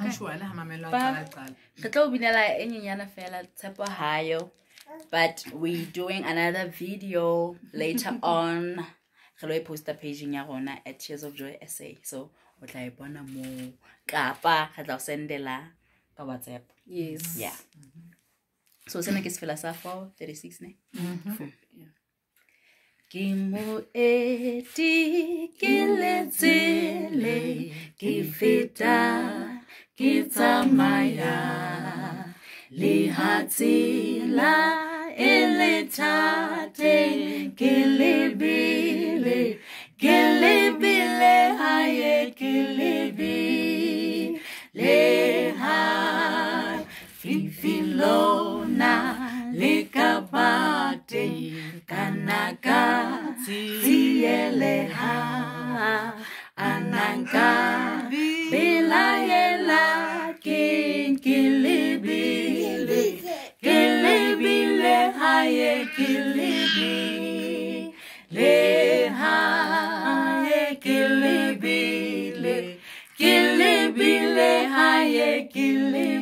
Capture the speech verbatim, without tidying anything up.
but we doing another video later on. Hello, post the page in Yarona at Tearsofjoy S A. So what I wanna mo kapa had our sendela ka WhatsApp. Yes. Yeah. So sena ke sefela sa four thirty-six ne. Mhm. Ke mo eti ke letsele ke feta ke tsamaya le hatsila ele tate ke lebile ke lebile haye ke lebile le ha fifilona le kabate kanaka siele ha ananka bilayela kin kilibile kilibile haye kilibile le haye kilibile kilibile haye kilibile